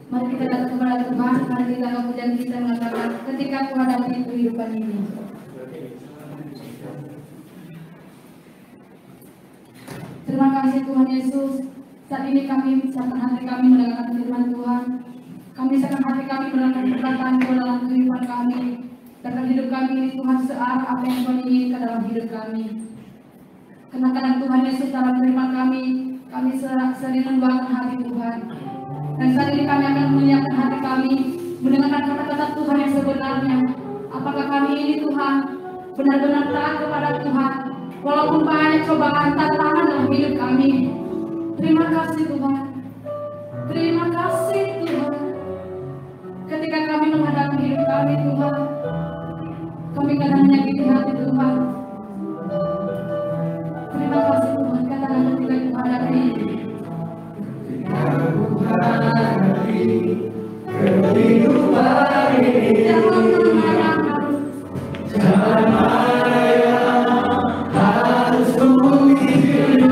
Mari kita datang kepada Tuhan, mari kita kemudian kita mengatakan ketika Tuhan menghadapi kehidupan ini. Terima kasih Tuhan Yesus. Saat ini kami siapkan hati kami mendengarkan firman Tuhan. Kami siapkan hati kami mendengarkan perkataan Tuhan dalam kehidupan kami. Dan hidup kami ini Tuhan searah apa yang Tuhan inginkan dalam hidup kami. Kenakan Tuhan Yesus dalam firman kami sering mendoakan hati Tuhan. Dan saat ini kami akan menyiapkan hati kami mendengarkan kata-kata Tuhan yang sebenarnya. Apakah kami ini Tuhan benar-benar taat kepada Tuhan walaupun banyak cobaan tantangan dalam hidup kami. Terima kasih Tuhan. Terima kasih Tuhan. Ketika kami menghadapi hidup kami Tuhan, kami kadang menyakiti hati Tuhan. Terima kasih Tuhan. Katakan ketika menghadapi kehidupan ini, jangan marah, harus menghidupkan.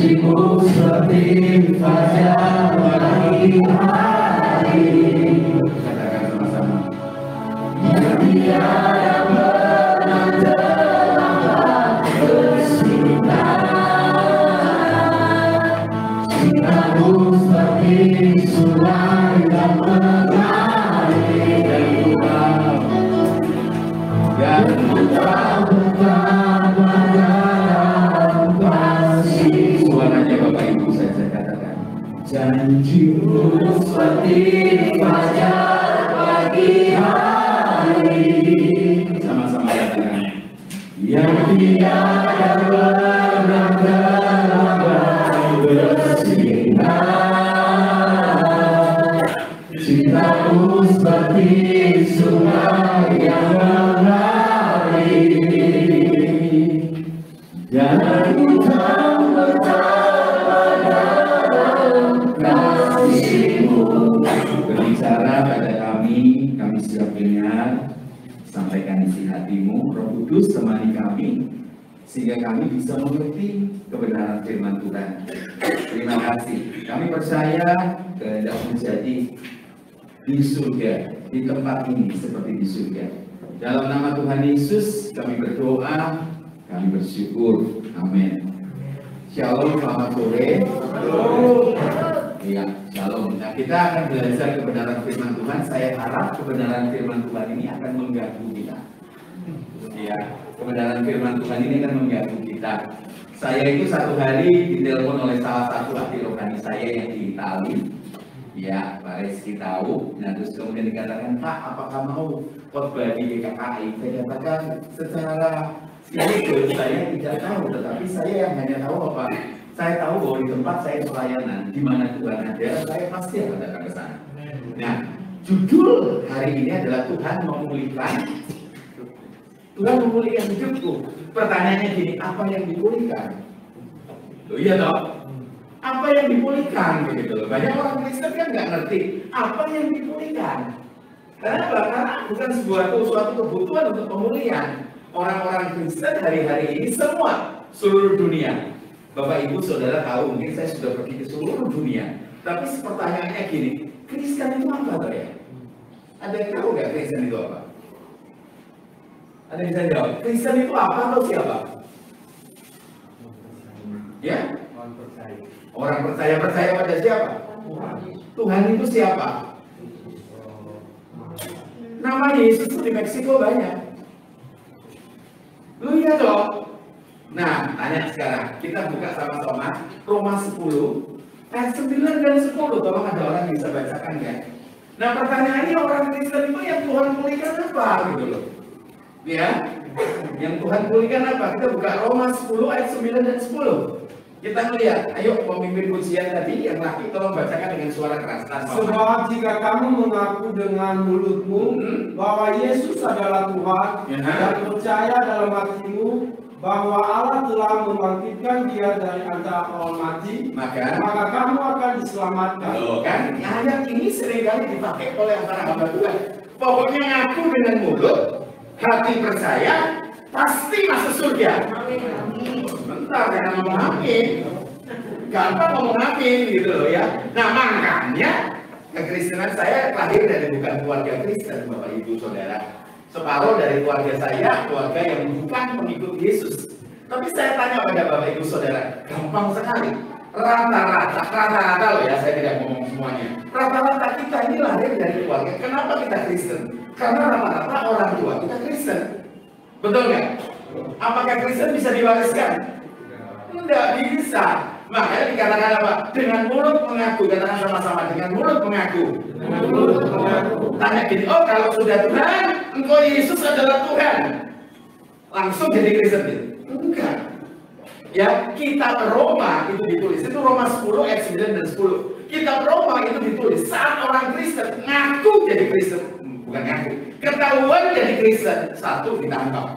Janjimu seperti fajar pagi hari. Katakan sama-sama. Yang tiada pernah terlambat bersinar. Cintamu seperti sungai yang mengalir. Dan ku tahu betapa dalam kasih. Suaranya Bapak Ibu saya katakan. Janjimu seperti fajar pagi hari. Sama-sama katakan. Yang tiada pernah terlambat bersinar. Cintamu seperti sungai yang mengalir. Dan ku tahu betapa dalam kasih-Mu. Berbicara pada kami siap dengar. Sampaikan isi hati-Mu, Roh Kudus temani kami, sehingga kami bisa mengerti kebenaran firman Tuhan. Terima kasih. Kami percaya kehendak menjadi di surga, di tempat ini seperti di surga. Dalam nama Tuhan Yesus kami berdoa, kami bersyukur. Amin. Shalom, selamat sore. Iya, shalom. Nah, kita akan belajar kebenaran firman Tuhan. Saya harap kebenaran firman Tuhan ini akan mengganggu kita. Iya, kebenaran firman Tuhan ini akan mengganggu kita. Saya itu satu hari ditelepon oleh salah satu ahli rohani saya yang di Itali. Ya, Pak Rizky tahu. Nah, terus kemudian dikatakan, Pak, apakah mau khotbah di GKKI? Saya katakan secara spiritual saya tidak tahu, tetapi saya yang hanya tahu apa? Saya tahu bahwa di tempat saya pelayanan, di mana Tuhan ada, saya pasti akan datang ke sana. Nah, judul hari ini adalah Tuhan memulihkan. Tuhan memulihkan hidupku. Pertanyaannya gini, apa yang dipulihkan? Loh, iya toh? Apa yang dipulihkan begitu? Banyak orang Kristen kan nggak ngerti apa yang dipulihkan. Kenapa? Karena bukan suatu kebutuhan untuk pemulihan. Orang-orang Kristen hari-hari ini semua seluruh dunia. Bapak Ibu Saudara tahu, mungkin saya sudah pergi ke seluruh dunia. Tapi pertanyaannya gini, Kristen itu apa Pak ya? Ada yang tahu nggak Kristen itu apa? Ada yang bisa jawab? Kristen itu apa atau siapa? Ya? Orang percaya pada siapa? Tuhan itu siapa? Nama Yesus di Meksiko banyak. Lu iya dong. Nah, tanya sekarang. Kita buka sama-sama Roma 10 ayat 9 dan 10. Tolong ada orang yang bisa bacakan ya. Nah, pertanyaannya orang Kristen itu yang Tuhan pulihkan apa gitu loh. Ya. Yang Tuhan pulihkan apa? Kita buka Roma 10 ayat 9 dan 10. Kita melihat, ayo pemimpin pujian tadi yang laki tolong bacakan dengan suara keras. Sebab jika kamu mengaku dengan mulutmu bahwa Yesus adalah Tuhan dan percaya dalam hatimu bahwa Allah telah membangkitkan Dia dari antara orang mati, maka kamu akan diselamatkan. Loh, kan ayat ini seringkali dipakai oleh antara hamba Tuhan. Pokoknya ngaku dengan mulut, hati percaya, pasti masuk surga. Bentar, jangan ngomong amin. Gampang ngomong amin gitu loh ya. Nah, makanya kekristenan saya lahir dari bukan keluarga Kristen, Bapak Ibu Saudara. Separuh dari keluarga saya, keluarga yang bukan pengikut Yesus. Tapi saya tanya pada Bapak Ibu Saudara, gampang sekali. Rata-rata loh ya, saya tidak ngomong semuanya. Rata-rata kita ini lahir dari keluarga. Kenapa kita Kristen? Karena rata-rata orang tua kita Kristen. Betul nggak? Apakah Kristen bisa diwariskan? Tidak bisa. Makanya dikatakan apa? Dengan mulut mengaku. Katakan sama-sama. Dengan mulut mengaku. Tanya gini, oh kalau sudah Tuhan, engkau Yesus adalah Tuhan, langsung jadi Kristen? Enggak. Ya, kitab Roma itu ditulis. Itu Roma 10 ayat 9 dan 10. Kitab Roma itu ditulis saat orang Kristen ngaku jadi Kristen. Bukan ngaku. Ketahuan jadi Kristen. 1, ditangkap.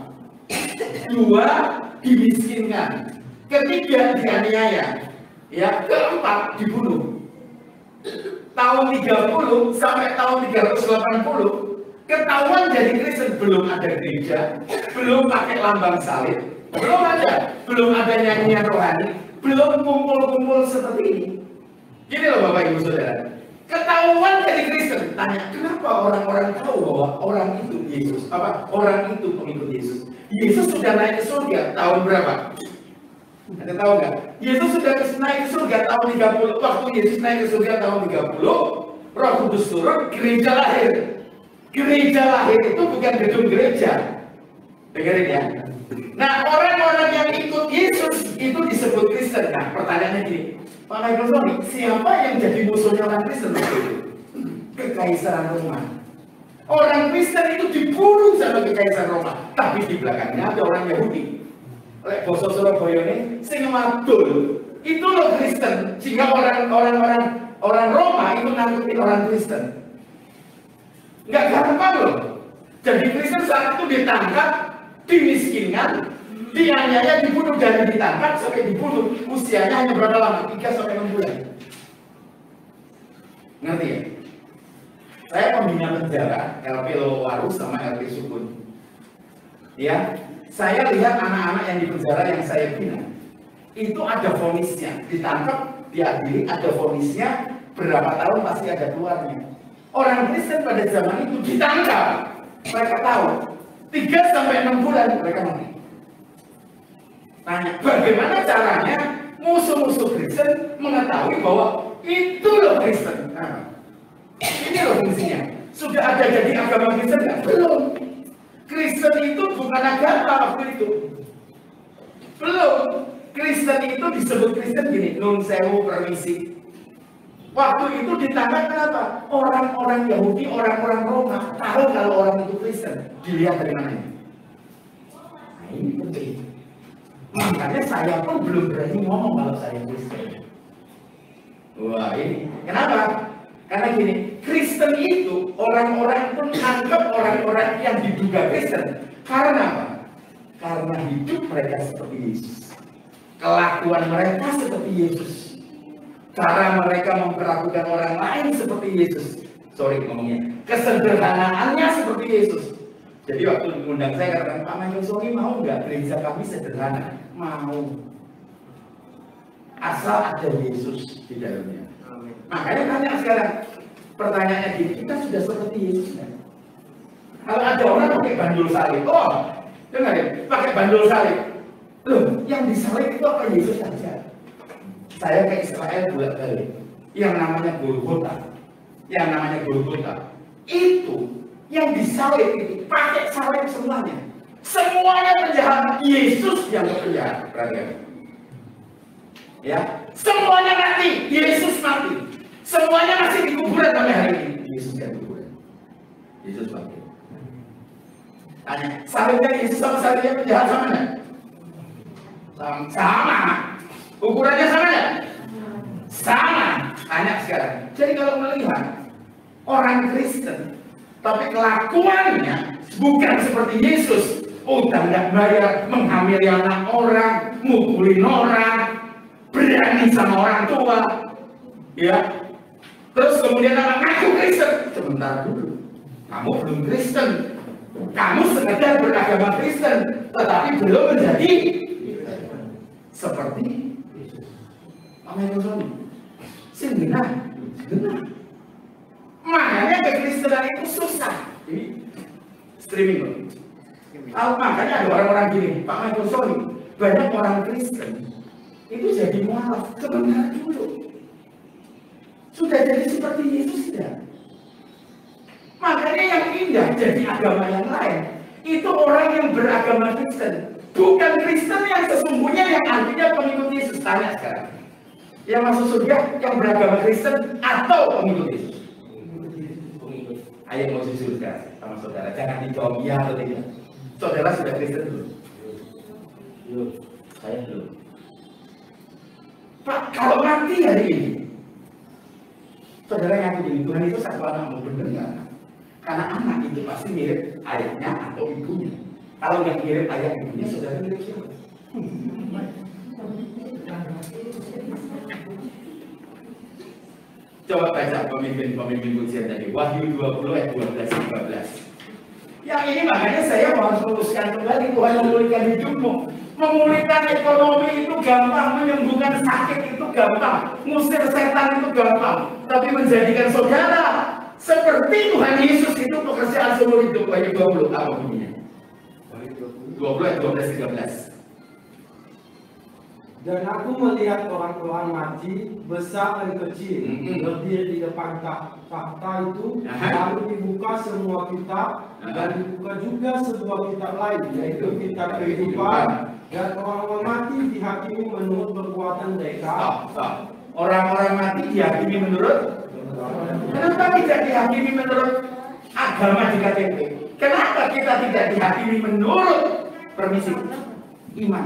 2, dimiskinkan. 3, dianiaya. Ya, 4, dibunuh. Tahun 30 sampai tahun 380 ketahuan jadi Kristen, belum ada gereja, belum pakai lambang salib, belum ada nyanyian rohani, belum kumpul-kumpul seperti ini. Gini loh Bapak Ibu Saudara, ketahuan jadi Kristen. Tanya, kenapa orang-orang tahu bahwa orang itu Yesus? Orang itu pengikut Yesus. Yesus sudah naik ke surga tahun berapa? Ada tahu nggak? Yesus sudah naik ke surga tahun 30. Waktu Yesus naik ke surga tahun 30, Roh Kudus turun, gereja lahir. Gereja lahir itu bukan gedung gereja. Dengerin ya. Nah, orang-orang yang ikut Yesus itu disebut Kristen. Nah, pertanyaannya gini, Pak Michael Sony, siapa yang jadi musuhnya orang Kristen? Kekaisaran Roma. Orang Kristen itu dibunuh sama Kekaisaran Roma, tapi di belakangnya ada orang Yahudi. Oleh basa Surabaya ini, sing madul itu loh Kristen, sehingga orang Roma itu nangkepin orang Kristen. Nggak gampang loh. Jadi Kristen saat itu ditangkap, dimiskinkan, dianiaya, dibunuh, dari ditangkap sampai dibunuh. Usianya hanya berapa lama? 3-6 bulan. Ngerti ya? Saya pembina penjara LP Lowaru sama LP Sukun. Ya, saya lihat anak-anak yang di penjara yang saya bina. Itu ada vonisnya, ditangkap, diadili, ada vonisnya, berapa tahun pasti ada keluarnya. Orang Kristen pada zaman itu ditangkap, mereka tahu 3-6 bulan mereka mati. Tanya, bagaimana caranya musuh-musuh Kristen mengetahui bahwa itu loh Kristen? Nah, ini loh fungsinya. Sudah ada jadi agama Kristen nggak? Belum. Kristen itu bukan agama waktu itu. Belum. Kristen itu disebut Kristen gini, nun sewu permisi. Waktu itu ditangkap kenapa? Orang-orang Yahudi, orang-orang Roma tahu kalau orang itu Kristen. Dilihat dari mana ini? Nah, ini penting. Makanya saya pun belum berani ngomong kalau saya Kristen. Wah, ini kenapa? Karena gini, Kristen itu orang-orang pun anggap orang-orang yang diduga Kristen. Karena apa? Karena hidup mereka seperti Yesus, kelakuan mereka seperti Yesus, cara mereka memperlakukan orang lain seperti Yesus. Sorry ngomongnya, kesederhanaannya seperti Yesus. Jadi waktu mengundang saya katakan, Pak Michael Sony mau nggak gereja kami sederhana? Mau. Asal ada Yesus di dalamnya. Makanya tanya sekarang, pertanyaannya gini, kita sudah seperti Yesus kan? Kalau ada orang pakai bandul salib, oh, dengar ya, pakai bandul salib. Loh, yang disalib itu apa? Yesus saja. Saya ke Israel bolak-balik, yang namanya Golgota. Yang namanya Golgota. Itu, yang disalib itu, pakai salib semuanya. Semuanya penjahat, Yesus yang penjahat. Perhatikan. Ya, semuanya mati, Yesus mati. Semuanya masih di kuburan sampai hari ini. Yesus yang kuburan. Yesus mati. Tanya, salibnya Yesus sama salibnya penjahat sama enggak? Sama. Ukurannya sama enggak? Sama. Tanya sekarang. Jadi kalau melihat orang Kristen, tapi kelakuannya bukan seperti Yesus, utang nggak bayar, menghamili anak orang, mukulin orang, berani sama orang tua, ya. Terus kemudian ngaku Kristen. Sebentar dulu, kamu belum Kristen. Kamu sekedar beragama Kristen, tetapi belum menjadi seperti Yesus. Amin. Benar. Makanya kekristenan itu susah. Ini streaming loh. Makanya ada orang-orang gini, Pak Michael Sony, banyak orang Kristen itu jadi mualaf. Sebentar dulu, sudah jadi seperti Yesus tidak? Makanya yang indah jadi agama yang lain itu orang yang beragama Kristen, bukan Kristen yang sesungguhnya yang artinya pengikut Yesus. Tanya sekarang, yang masuk surga yang beragama Kristen atau pengikut Yesus? Ayo mau surga sama saudara, jangan dijawab iya atau tidak. Saudara sudah Kristen dulu? Belum, saya belum. Pak, kalau mati hari ini, saudara ngaku gini, Tuhan itu satu anakmu, benar nggak? Karena anak itu pasti mirip ayahnya atau ibunya. Kalau yang mirip ayah ibunya, saudara mirip siapa? Coba baca pemimpin pujian tadi, Wahyu 20 ayat 12-13. Yang ini makanya saya harus meneruskan kembali, Tuhan memulihkan hidupmu. Memulihkan ekonomi itu gampang, menyembuhkan sakit itu gampang, ngusir setan itu gampang. Tapi menjadikan saudara seperti Tuhan Yesus itu pekerjaan seumur hidup. Ayat 20 apa bunyinya? 20 ayat 12-13. Dan aku melihat orang-orang mati, besar dan kecil, berdiri di depan tahta itu. Lalu dibuka semua kitab, dan dibuka juga sebuah kitab lain, yaitu kitab kehidupan. Dan orang-orang mati dihakimi menurut perbuatan mereka. Orang-orang mati dihakimi menurut? Kenapa tidak dihakimi menurut agama di KTP? Kenapa kita tidak dihakimi menurut permisi iman?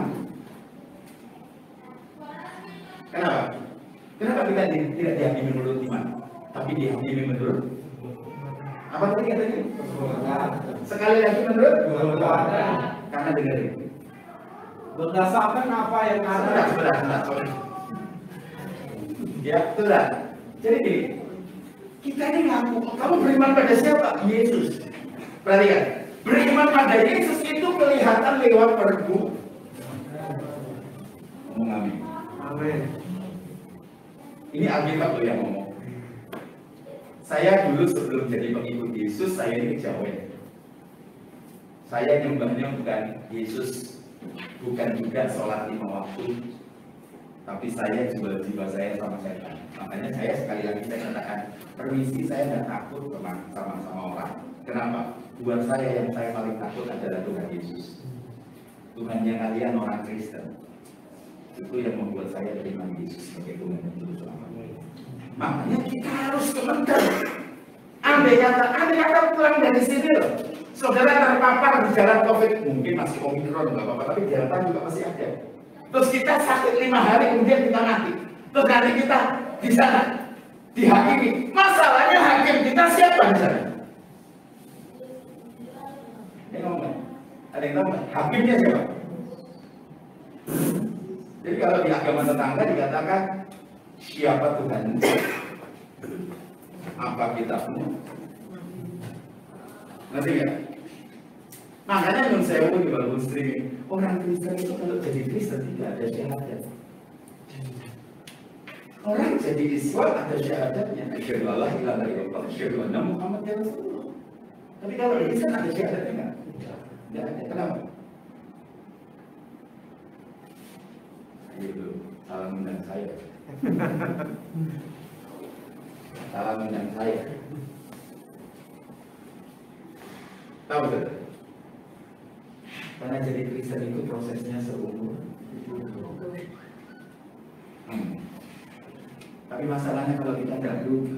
Kenapa? Kenapa kita tidak dihakimi menurut iman, tapi dihakimi menurut apa tadi katanya? Sekali lagi menurut? Karena dengerin. Berdasarkan apa yang ada. Sebentar. Ya, sudah. Jadi kita ini ngaku, kamu beriman pada siapa? Yesus. Perhatikan, beriman pada Yesus itu kelihatan lewat perbu. Ngomong amin. Amin. Ini Alkitab yang ngomong. Saya dulu sebelum jadi pengikut Yesus, saya ini Jawa. Saya nyembahnya bukan Yesus, bukan juga sholat 5 waktu, tapi saya jual jiwa saya sama setan. Makanya saya sekali lagi saya katakan, permisi, saya nggak takut sama orang. Kenapa? Buat saya yang saya paling takut adalah Tuhan Yesus. Tuhannya kalian orang Kristen. Itu yang membuat saya terima Yesus sebagai Tuhan dan Juru Selamat. Makanya kita harus kementar. Andai kata pulang dari sini loh, saudara terpapar di jalan COVID, mungkin masih Omikron nggak apa-apa, tapi Delta juga masih ada. Terus kita sakit 5 hari kemudian kita mati. Terus nanti kita di sana dihakimi. Masalahnya hakim kita siapa di sana? Ada yang ngomong? Ada yang tahu nggak? Hakimnya siapa? Jadi kalau di agama tetangga dikatakan siapa Tuhan? Apa kitabmu? Ngerti nggak? Makanya menurut saya di Bible streaming, orang Kristen itu kalau jadi Kristen tidak ada syahadat. Orang jadi Islam ada syahadatnya. Asyhadu alla ilaha illallah, asyhadu anna Muhammadar Rasulullah. Tapi kalau di Kristen ada syahadatnya nggak? Nggak ada. Kenapa? Ayo, salam undang saya. Salam undang saya. Tahu tidak? Karena jadi Kristen itu prosesnya seumur. Tapi masalahnya kalau kita gaduh,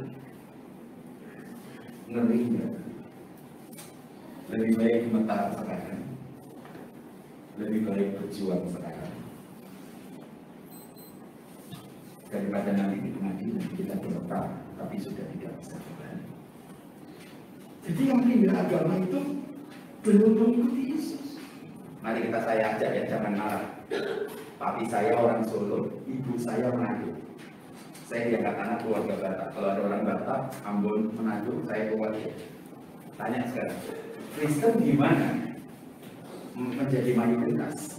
ngeri nggak? Lebih baik gemetar sekarang, lebih baik berjuang sekarang, daripada nanti di pengadilan kita gemetar, tapi sudah tidak bisa kembali. Jadi yang pindah agama itu belum mengikuti Yesus. Mari saya ajak ya, jangan marah. Papi saya orang Solo, ibu saya Manado. Saya diangkat anak keluarga Batak. Kalau ada orang Batak, Ambon, Manado, saya keluar ya. Tanya sekarang, Kristen gimana menjadi mayoritas?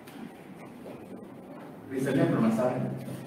Kristennya bermasalah.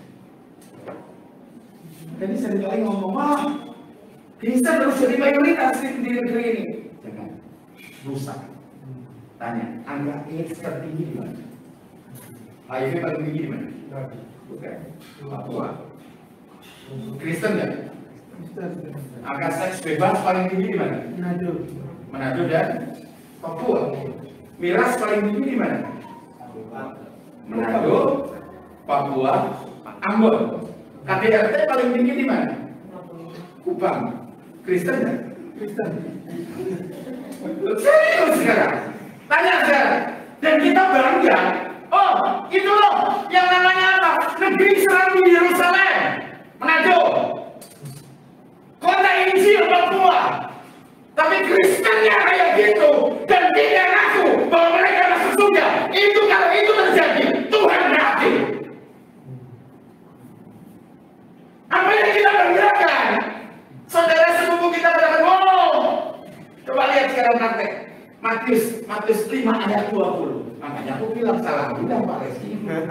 Jadi seringkali ngomong, Kristen harus jadi mayoritas di negeri ini. Jangan, rusak. Tanya, angka AIDS tertinggi di mana? HIV paling tinggi di mana? Bukan. Papua. Kristen nggak? Angka seks bebas paling tinggi di mana? Manado dan Papua. Miras paling tinggi di mana? Manado, Papua, Ambon. KDRT paling tinggi di mana? Kupang. Kristen nggak? Kristen. Serius sekarang? Tanya sekarang. Dan kita bangga. Oh, itu loh yang namanya apa? Negeri Serambi Yerusalem, Manado, kota Injil Papua. Tapi Kristennya kayak gitu dan tidak ngaku bahwa mereka masuk surga. Itu kalau itu terjadi, Tuhan mati. Apa yang kita banggakan? Saudara sepupu kita berkata, coba lihat sekarang praktek. Matius 5 ayat 20. Makanya aku bilang salah udah Pak Reski.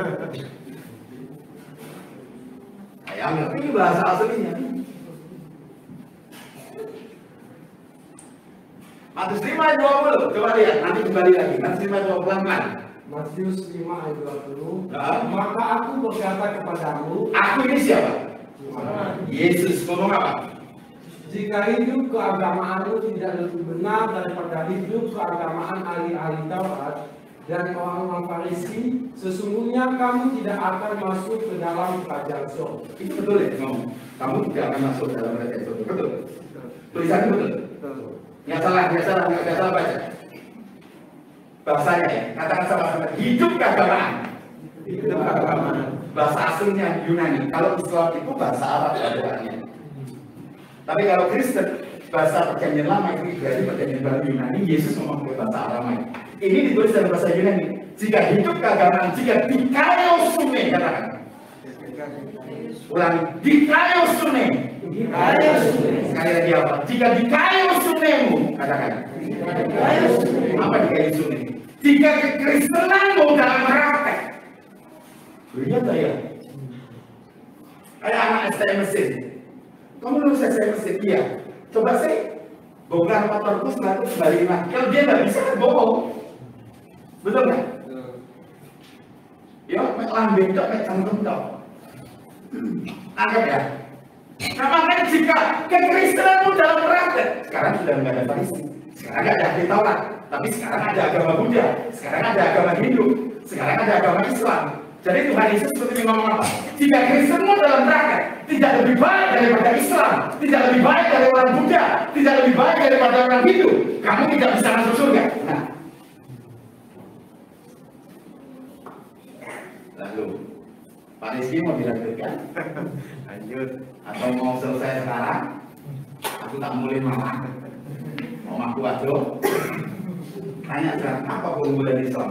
Saya ngerti bahasa aslinya. Matius 5 ayat 20, coba lihat, nanti kembali lagi. Matius 5 ayat 20 pelan-pelan. Matius 5 ayat 20. Nah. Maka aku berkata kepadamu, Aku ini siapa? Yesus ngomong apa? jika hidup keagamaanmu tidak lebih benar daripada hidup keagamaan ahli-ahli Taurat dan orang-orang Farisi, sesungguhnya kamu tidak akan masuk ke dalam kerajaan surga. Itu betul ya ngomong. Kamu tidak akan masuk dalam kerajaan surga. Betul. Tulisannya betul. Nggak salah baca. Bahasanya ya, katakan sama-sama. Hidup keagamaan. Hidup keagamaan. Bahasa aslinya Yunani. Kalau Islam itu bahasa Arab keagamannya. Tapi kalau Kristen, bahasa perjanjian lama itu berarti perjanjian baru Yunani. Yesus ngomong pakai bahasa Aramai. Ini ditulis dalam bahasa Yunani. Jika hidup keagamaan, jika dikaiosune, katakan. Ulangi, dikaiosune. Sekali lagi apa? Jika dikaiosune-mu, katakan. Apa dikaiosune? Jika kekristenanmu dalam praktek. Lihat ya. Kayak anak STM mesin. Kamu lulus STM mesin, iya. Coba sih bongkar motorku setelah itu kembaliin lagi. Kalau dia nggak bisa, bohong. Betul nggak? Ya, mek lambing dok, mek cangkem dok. Anggap ya. Nah makanya jika kekristenanmu dalam praktek, sekarang sudah nggak ada Farisi, sekarang nggak ada ahli Taurat, tapi sekarang ada agama Buddha, sekarang ada agama Hindu, sekarang ada agama Islam. Jadi Tuhan Yesus seperti ngomong apa? Jika Kristenmu dalam praktek tidak lebih baik daripada Islam, tidak lebih baik dari orang Buddha, tidak lebih baik daripada orang Hindu, kamu tidak bisa masuk surga. Nah, lalu Pak Rizky mau dilanjutkan? Lanjut. Atau mau selesai sekarang? Aku tak mulai marah. Mau aku aduh. Tanya sekarang apa keunggulan Islam?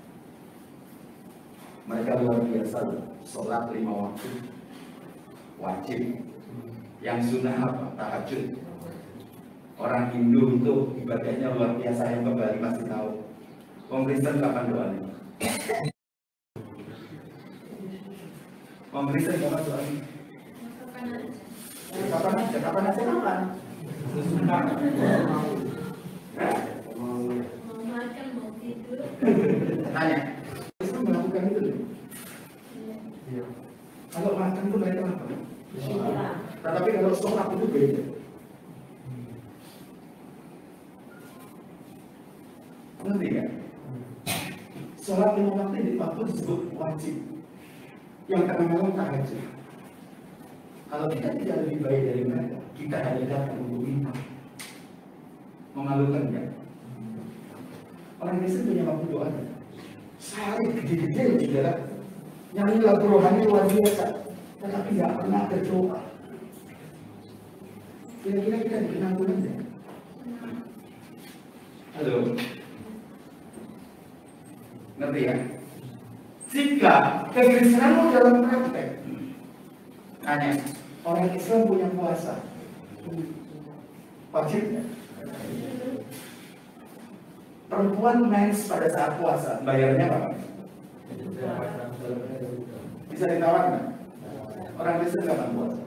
Mereka luar biasa, sholat 5 waktu wajib. Yang sunnah apa? Tahajud. Orang Hindu itu ibadahnya luar biasa, yang kembali masih tahu. Orang Kristen kapan doanya? Orang Kristen kapan doanya? Kapan aja? Tanya. Islam melakukan itu. Iya. Kalau makan itu mereka apa? Tetapi kalau sholat itu beda. Ngerti kan? Sholat 5 waktu di waktu disebut wajib. Yang kadang-kadang tahajud. Kalau kita tidak lebih baik dari mereka, kita hanya datang untuk minta. Mengalukan kan? Orang Kristen punya waktu doa. Sehari gede-gede saudara, nyanyi lagu rohani luar biasa, tetapi nggak pernah berdoa. Kira-kira kita dikenal Tuhan ya? Halo, ngerti ya? Jika kekristenanmu dalam praktek, tanya, orang Islam punya puasa, wajib ya? Perempuan mens pada saat puasa, bayarnya apa? Bisa ditawar nggak? Orang Kristen kapan puasa?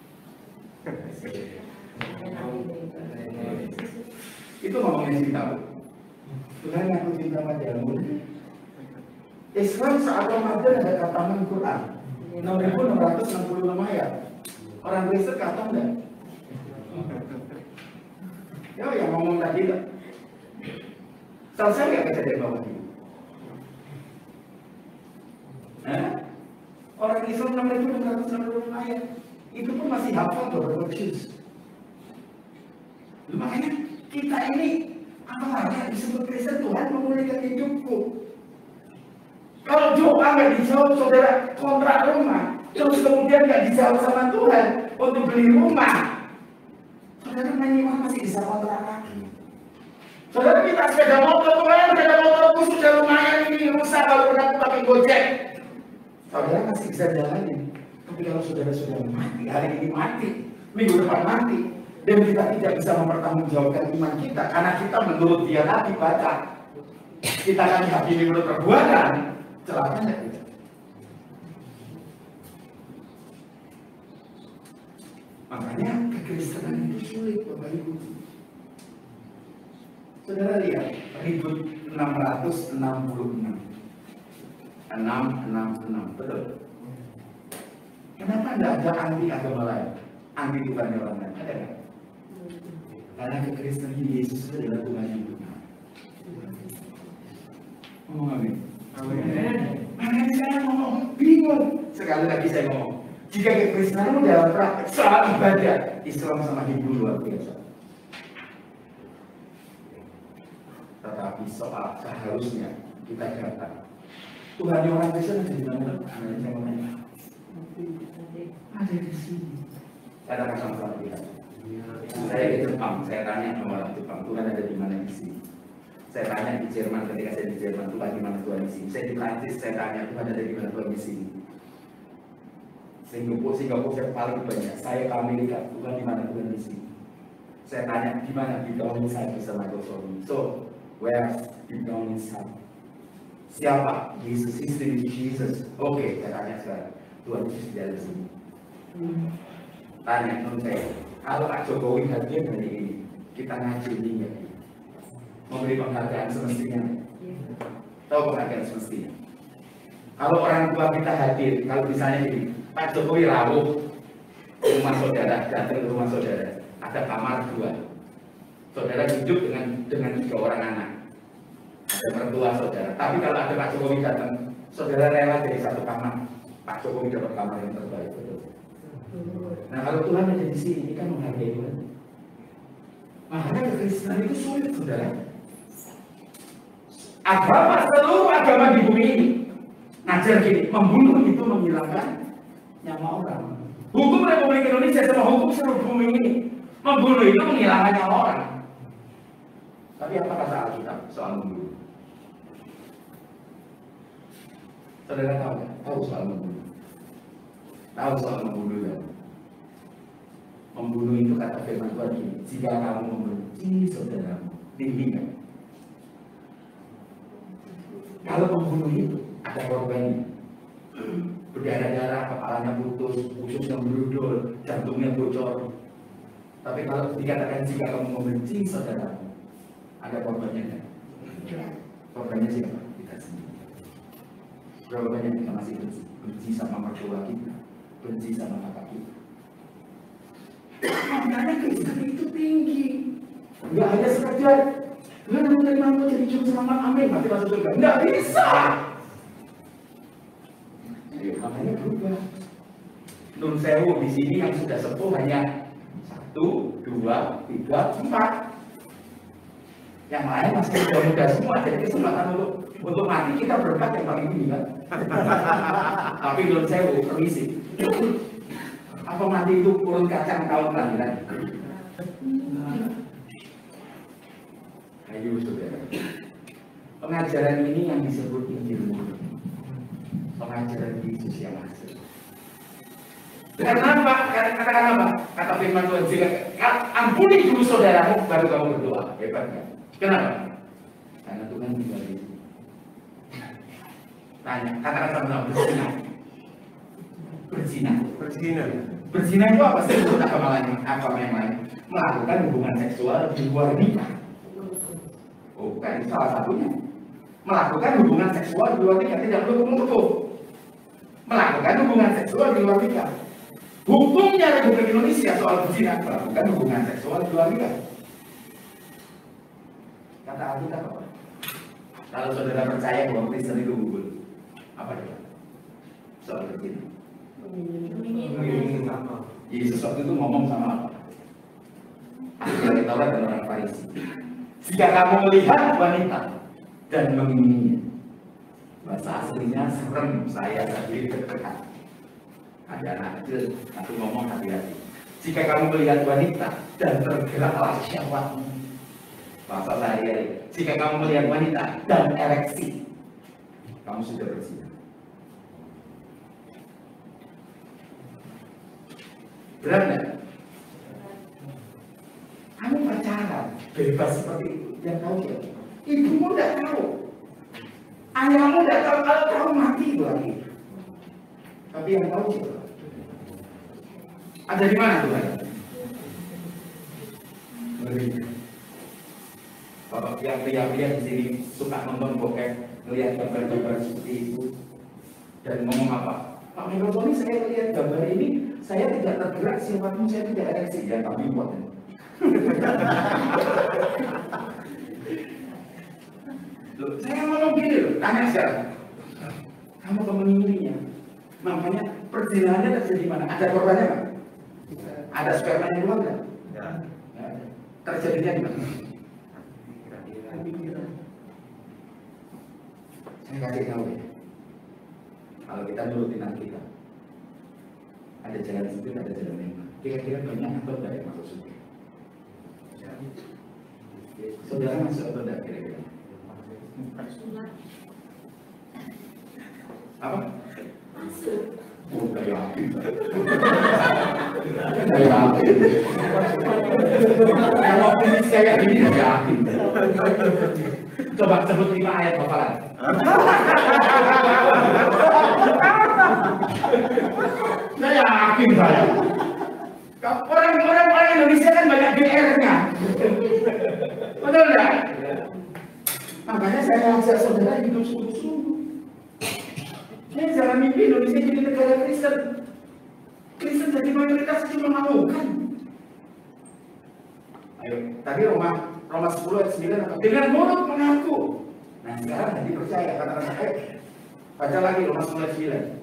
Itu ngomongnya cinta. Tuhan aku cinta padamu. Islam saat Ramadan ada khataman Quran 6.666 ayat. Orang Kristen khatam nggak? Ya yang ngomong tadi lah. Selesai nggak kejadian bawah ini? Orang Islam 6.666 ayat itu pun masih hafal beberapa juz. Makanya kita ini apalagi disebut Kristen, Tuhan memulihkan hidupku. Kalau doa nggak dijawab, saudara kontrak rumah, terus kemudian nggak dijawab sama Tuhan untuk beli rumah, saudara masih bisa kontrak lagi. Saudara kita sepeda motor, sepeda motorku sudah lumayan ini rusak kalau pernah pakai Gojek. Saudara masih bisa jalanin. Tapi kalau saudara sudah mati, hari ini mati, minggu depan mati, dan kita tidak bisa mempertanggungjawabkan iman kita karena kita menurut dia nanti baca. kita akan dihakimi menurut perbuatan, celaka nggak kita? Makanya kekristenan itu sulit, Bapak Ibu. Saudara lihat, ribut 666. 666, betul. Kenapa tidak ada anti agama lain? Anti Tuhan yang lain? Ada nggak? Karena kekristenan Yesus itu adalah Tuhan yang benar. Ngomong amin. Makanya saya ngomong, bingung. Sekali lagi saya ngomong, jika kekristenan dalam praktek saat ibadah, Islam sama Hindu luar biasa. Tetapi soal seharusnya kita datang. Tuhan yang orang Kristen ada di mana? Ada di sini. Saya akan sama-sama lihat. Saya di Jepang, saya tanya sama orang Jepang, Tuhan ada di mana di sini? Saya tanya di Jerman, ketika saya di Jerman, Tuhan di mana Tuhan di sini? Saya di Prancis, saya tanya Tuhan ada di mana Tuhan di sini? Singapura saya paling banyak. Saya ke Amerika, Tuhan di mana Tuhan di sini? Saya tanya di mana? Di dalam saya bersama Tuhan. So, where deep down inside? Siapa? Yesus, His name is Jesus. Oke, saya tanya sekarang. Tuhan Yesus di dalam sini. Tanya menurut saya, kalau Pak Jokowi hadir hari ini, kita ngaji ini nggak? Memberi penghargaan semestinya. Tahu penghargaan semestinya? Kalau orang tua kita hadir, kalau misalnya ini, Pak Jokowi rawuh ke rumah saudara, datang ke rumah saudara, ada kamar 2. Saudara hidup dengan 3 orang anak. Ada mertua saudara. Tapi kalau ada Pak Jokowi datang, saudara rela jadi 1 kamar. Pak Jokowi dapat kamar yang terbaik, betul. Nah, kalau Tuhan ada di sini, ini kan menghargai Tuhan. Makanya kekristenan itu sulit, saudara. Agama, seluruh agama di bumi ini ngajar gini, membunuh itu menghilangkan nyawa orang. Hukum Republik Indonesia sama hukum seluruh bumi ini, membunuh itu menghilangkan nyawa orang. Tapi apa kata Alkitab soal membunuh? Saudara tahu nggak? Tahu soal membunuh? Tahu soal membunuh ya? Membunuh itu kata firman Tuhan ini, jika kamu membenci saudaramu, tinggikan. Kalau membunuh itu ada korbannya, berdarah-darah, kepalanya putus, ususnya berudul, jantungnya bocor. Tapi kalau dikatakan jika kamu membenci saudaramu, ada korbannya kan? Korbannya siapa? Kita sendiri. Berapa banyak kita masih benci? Benci sama mertua kita, benci sama kakak kita. Makanya Kristen itu tinggi. Enggak hanya sekedar Tuhan menerima aku jadi juru selamat, amin, mati masuk surga. Enggak bisa. Ayo, makanya berubah. Nun sewu di sini yang sudah sepuh hanya 1, 2, 3, 4. Yang lain masih muda-muda semua, jadi kesempatan untuk mati kita berkat yang paling tinggi kan. Tapi nun sewu permisi. Apa mati itu kurun kacang tahun kelahiran? Ayo saudara, pengajaran ini yang disebut Injil murni, pengajaran Yesus yang asli. Karena apa? Katakan apa? Kata firman Tuhan, jika ampuni dulu saudaramu, baru kamu berdoa. Hebat kan? Kenapa? Karena Tuhan tinggal di sini. Tanya, katakan sama-sama, berzina. Berzina. Berzina. Berzina itu apa sih? Menurut agama yang lain, melakukan hubungan seksual di luar nikah. Oh, bukan, itu salah satunya. Melakukan hubungan seksual di luar nikah, tidak perlu menutup. Melakukan hubungan seksual di luar nikah. Hukumnya Republik Indonesia soal berzina, melakukan hubungan seksual di luar nikah. Kata Alkitab apa? Kalau saudara percaya bahwa Kristen itu unggul, apa dia? Soal berzina. Yesus waktu itu ngomong sama apa? Ahli Taurat dan orang Farisi. Jika kamu melihat wanita dan mengingininya, bahasa aslinya serem, saya sendiri terdekat. Ada anak kecil, aku ngomong hati-hati. Jika kamu melihat wanita dan tergeraklah syahwatmu, bahasa sehari-hari. Jika kamu melihat wanita dan ereksi, kamu sudah berzina. Benar nggak? Kamu pacaran bebas seperti itu, yang tahu siapa? Ibumu tidak tahu. Ayahmu tidak tahu kalau kamu mati itu lagi. Tapi yang tahu siapa? Ada di mana Tuhan? Bapak yang pria-pria di sini suka nonton bokep, melihat gambar-gambar seperti itu dan ngomong apa? Pak Mikrofoni, saya lihat gambar ini, saya tidak tergerak siapapun, saya tidak ereksi, ya kami buat. Loh, saya ngomong gini loh, tanya sekarang, kamu menginginnya, makanya perzinaan terjadi mana? Ada korbannya kan? Ada sperma yang keluar kan? Ya. Terjadinya di mana? Saya kasih tahu ya, kalau kita nurutin hati kita, ada jalan sempit, ada jalan lebar. Kira-kira banyak atau tidak yang masuk surga? Saudara masuk atau tidak kira-kira? Apa? Masuk. Oh, kayak yakin. Kayak yakin. Yang optimis kayak gini kayak yakin. Coba sebut 5 ayat hafalan. Saya yakin saya. Orang Indonesia kan banyak GR-nya. Betul enggak? Makanya saya ajak saudara hidup sungguh-sungguh. Saya jangan mimpi Indonesia jadi negara Kristen. Kristen jadi mayoritas itu memalukan. Ayo, tadi Roma 10 ayat 9 dengan mulut mengaku. Nah sekarang jadi percaya kata-kata saya. Baca lagi Roma 10 ayat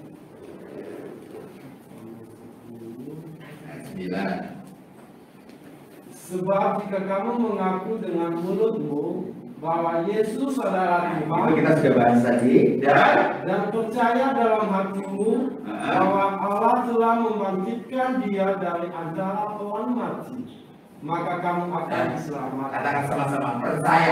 9. Sebab jika kamu mengaku dengan mulutmu bahwa Yesus adalah Tuhan, itu kita sudah bahas tadi, dan percaya dalam hatimu bahwa Allah telah membangkitkan Dia dari antara orang mati, maka kamu akan diselamatkan. Katakan sama-sama, percaya.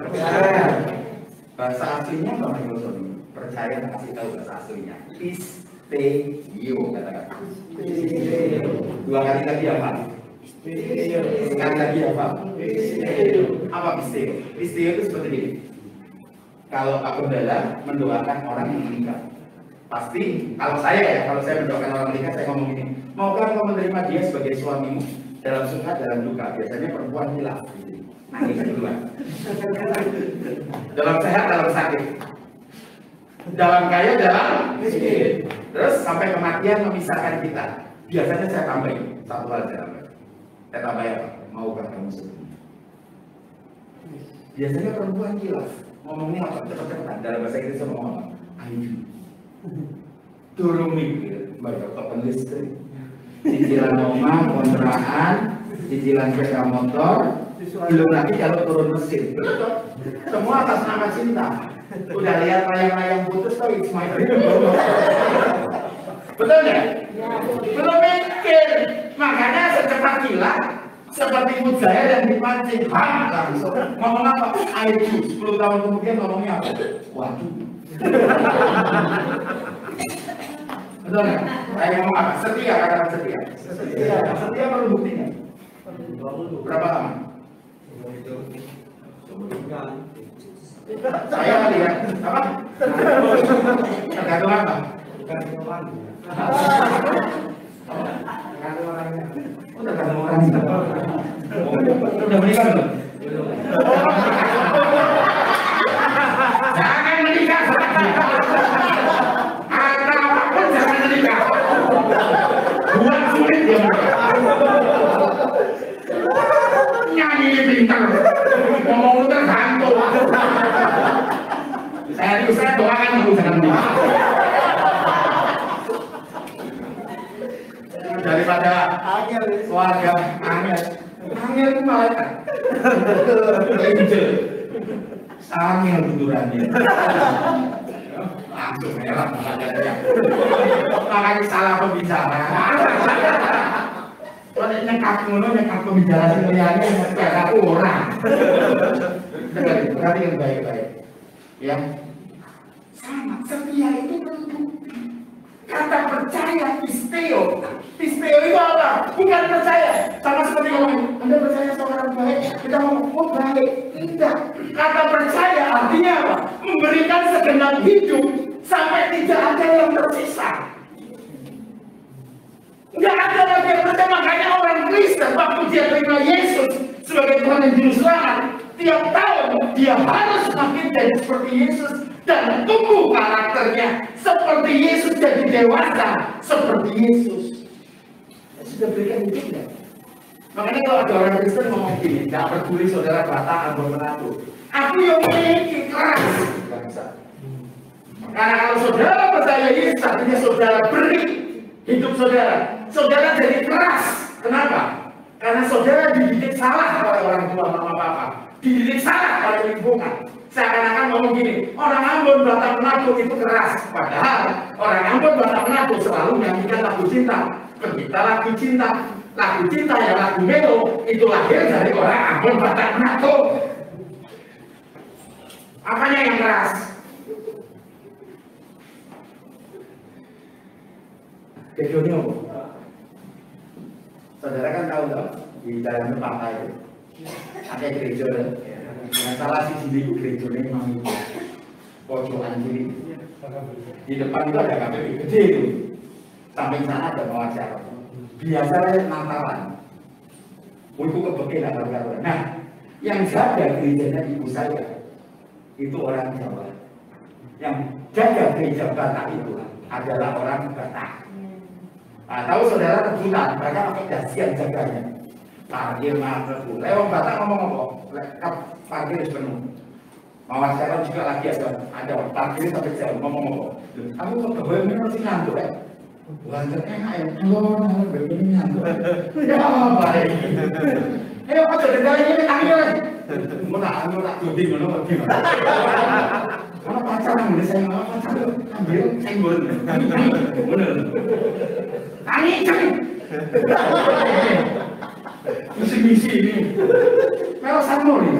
Bahasa aslinya apa Microsoft? Percaya, kasih tahu bahasa aslinya. Pisteo, katakan. Dua kali lagi apa? Sekali lagi apa? Apa pisteo? Pisteo itu seperti ini. Kalau Pak Gembala mendoakan orang yang meninggal, pasti kalau saya mendoakan orang meninggal, saya ngomong ini, maukah kau menerima dia sebagai suamimu dalam suka, dalam duka? Biasanya perempuan hilaf, nangis duluan. Dalam sehat, dalam sakit, dalam kaya, dalam miskin. Terus sampai kematian memisahkan kita. Biasanya saya tambahin satu hal saya tambah apa? Maukah kamu seperti? Biasanya perempuan hilaf. Ngomongnya apa? Cepat-cepat. Dalam bahasa Inggris saya ngomong apa? Ayo. Turun mikir, bayar token listrik, cicilan rumah, kontrakan, cicilan sepeda motor, belum lagi kalau turun mesin. Semua atas nama cinta. Udah lihat layang-layang putus tuh, it's my dream. Betul nggak? Belum mikir. Makanya secepat kilat seperti Mujaya dan dipancing langsung ngomong apa? IQ 10 tahun kemudian ngomongnya apa? Waduh. Betul nggak? Saya ngomong apa? Setia, katakan setia. Setia perlu buktinya. Berapa lama? Saya lihat apa? Tergantung apa? Tergantung orangnya. Oh, tergantung orangnya. Udah menikah belum? Jangan menikah. Atau apapun jangan menikah. Buat sulit dia menikah. Nyanyi pintar. Ngomong lu tergantung. Saya doakan kamu jangan menikah. Daripada keluarga angel itu malaikat. Angel. Angel bundurannya. Langsung merah makanya. Makanya salah pembicara. Kalau nyekap pembicara semuanya nyekap orang. Perhatikan baik-baik. Ya. Sama, setia itu perlu bukti. Kata percaya, pisteo. Pisteo itu apa? Bukan percaya. Sama seperti ngomong, Anda percaya seorang baik, kita ngomong, oh baik. Tidak. Kata percaya artinya apa? Memberikan segenap hidup sampai tidak ada yang tersisa. Nggak ada lagi yang tersisa. Makanya orang Kristen waktu dia terima Yesus sebagai Tuhan dan Juru Selamat, tiap tahun dia harus makin jadi seperti Yesus dan tumbuh karakternya seperti Yesus, jadi dewasa seperti Yesus. Ya, sudah berikan hidupnya. Makanya kalau ada orang Kristen ngomong gini, nggak peduli saudara Batak atau Menado, aku yang memiliki keras, nggak bisa. Karena kalau saudara percaya Yesus, artinya saudara beri hidup saudara, saudara jadi keras. Kenapa? Karena saudara dididik salah oleh orang tua, mama, papa, dididik salah oleh lingkungan. Seakan-akan ngomong gini, orang Ambon, Batak, Menado itu keras. Padahal orang Ambon, Batak, Menado selalu nyanyikan lagu cinta. Pencipta lagu cinta. Lagu cinta ya lagu melo itu lahir dari orang Ambon, Batak, Menado. Apanya yang keras? Gedungnya apa? Saudara kan tahu dong, di dalam Papa itu ada gereja ya. Yang salah sih di gerejanya memang itu pojokan kiri. Di depan itu ada KPP gede itu. Samping sana ada pengacara. Biasanya Natalan. Untuk kebetulan karuan. Nah, yang jaga gerejanya ibu saya itu orang Jawa. Yang jaga gereja Batak itu adalah orang Batak. Nah, tahu saudara rebutan, mereka pakai dasian jaganya. Parkir mahal. Lewat Batak ngomong apa? Parkir harus penuh. Mawar sekarang juga lagi ada parkir sampai jauh ngomong apa? Aku kok kebayangnya masih ngantuk ya? Wajar enak ya, ngalor begini ngantuk. Ya baik. Ayo apa dendanya ini tanggil lagi. Mau tak tuding dulu gimana? Kalau pacaran udah saya mau pacaran ambil senggol. Bener. Tani. Misi ini. Kalau sama nih.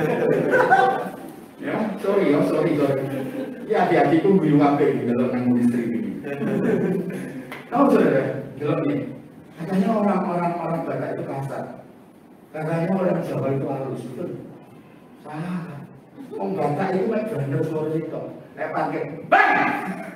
Ya, sorry. Ya hati-hati pun bingung apa ini kalau nanggung listrik ini. Tahu saudara, gelap nih. Katanya orang Batak itu kasar. Katanya orang Jawa itu halus, betul? Salah. Orang Batak itu kan bandel suara itu. Pakai bang,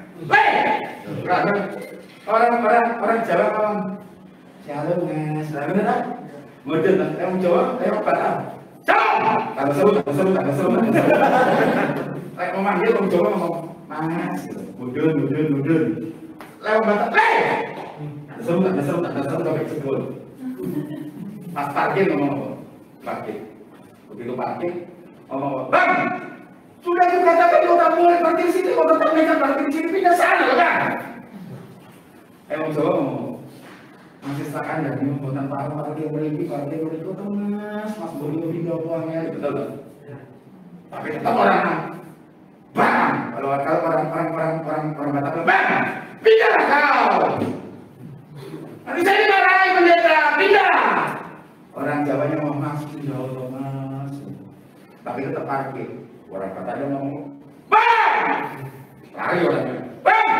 orang Jawa kan. Shalom mas, selamat datang. Model kan, orang Jawa, orang Batak. Ciao, tak seru. Kayak memanggil orang Jawa ngomong mas, model. Lewat Batak, tak seru sampai sebut. Pas parkir ngomong apa? Parkir. Begitu parkir, ngomong apa? Bang, sudah dikatakan kau tak boleh parkir sini, kau tetap nekat parkir sini, pindah sana kan? Orang Jawa ngomong, masih seakan dari membuatan parkir mereka mas boleh pindah uangnya, betul tak? Tapi tetap orang, bang, kalau orang Batak, bang, pindahlah kau. Nanti saya dimarahi pendeta, pindah. Orang Jawanya mau masuk, ya Allah mas. Tapi tetap parkir. Orang Bataknya ngomong, bang, lari orangnya, bang,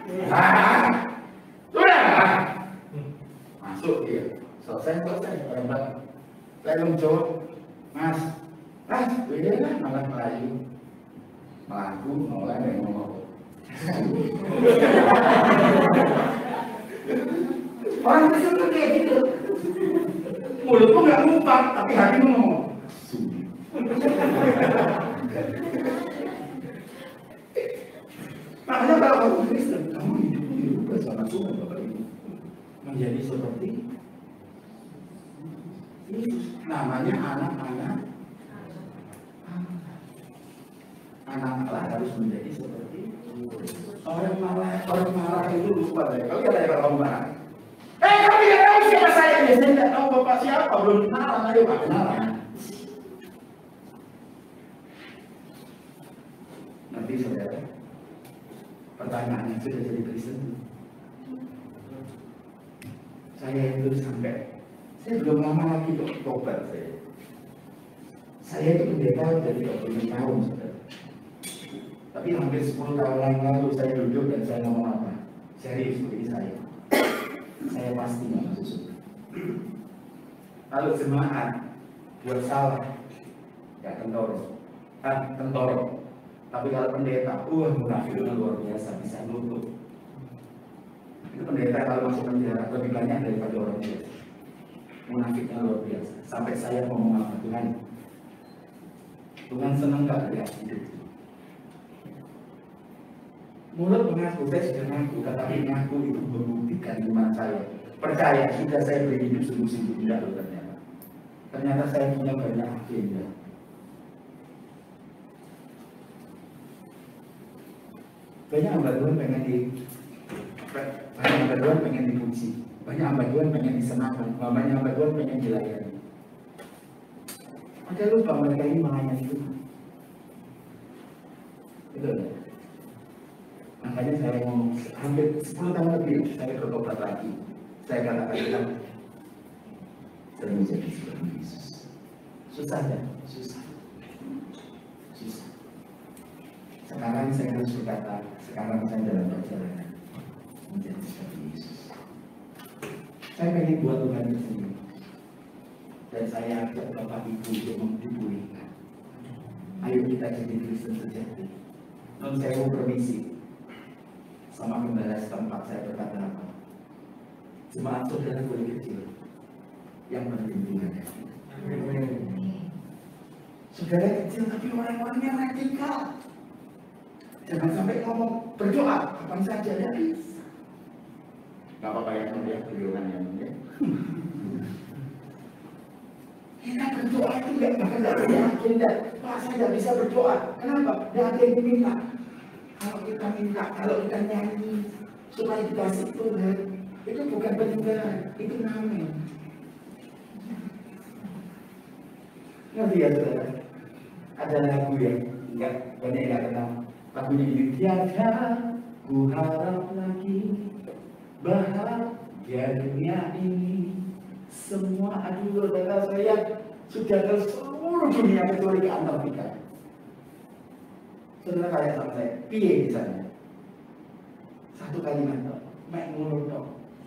sudah, masuk dia, selesai orang Batak. Lalu jawab, mas, beda lah malah Melayu, melaku, nolak dan ngomong. Orang Kristen tuh kayak gitu. Mulutmu nggak ngumpat, tapi hatimu ngomong. Makanya kalau kamu Kristen, kamu hidup bersama Tuhan Bapak Ibu menjadi seperti Yesus. Namanya anak-anak Allah harus menjadi seperti orang marah itu lupa deh. Kalau kita ada orang marah. Kamu tidak tahu siapa saya? Saya tidak tahu bapak siapa. Belum kenalan, ayo pak kenalan. Nanti saudara, pertanyaannya sudah jadi Kristen. Saya itu saya belum lama lagi tobat saya. Saya itu pendeta dari 25 tahun saudara. Tapi hampir 10 tahun yang lalu saya duduk dan saya ngomong apa? Serius seperti saya pasti nggak masuk surga. Lalu jemaat buat salah, ya tentoro. Tapi kalau pendeta, munafiknya luar biasa, bisa nutup. Itu pendeta kalau masuk penjara lebih banyak daripada orang biasa. Munafiknya luar biasa. Sampai saya ngomong apa Tuhan senang gak lihat hidup. Mulut mengaku, saya sudah mengaku, tetapi mengaku itu membuktikan iman saya. Percaya, sudah saya beri hidup sungguh-sungguh tidak loh ternyata. Ternyata saya punya banyak agenda. Banyak hamba Tuhan pengen dipuji, banyak hamba Tuhan pengen disenangkan, banyak hamba Tuhan pengen dilayani. Ada lupa mereka ini melayani Tuhan. Betul ya? Makanya saya ngomong hampir 10 tahun lebih saya bertobat lagi. Saya katakan saya menjadi seperti Yesus. Susah ya? Susah. Sekarang saya harus berkata, sekarang saya dalam perjalanan menjadi seperti Yesus. Saya pengen buat Tuhan itu sendiri. Dan saya ajak Bapak Ibu untuk dipulihkan. Ayo kita jadi Kristen sejati. Non saya mau permisi sama gembala setempat, saya berkata apa? Jemaat saudara boleh kecil, yang penting Tuhan ya. Saudara kecil tapi orang-orangnya radikal. Jangan sampai ngomong berdoa kapan saja ya. Gak apa-apa ya non ya, berdoa ya. Kita berdoa itu nggak punya agenda. Pak, saya nggak bisa berdoa. Kenapa? Nggak ada yang diminta. Kalau kita minta, kalau kita nyanyi supaya dikasih Tuhan, itu bukan peninggalan, itu ngamen. Ngerti ya saudara? Ada lagu yang banyak yang kenal. Lagunya ini, tiada ku harap lagi bahagia dunia ini. Semua aduh saudara saya sudah ke seluruh dunia kecuali ke Antartika. Saudara kayak sama saya, piye misalnya? Satu kalimat toh, mek ngono toh.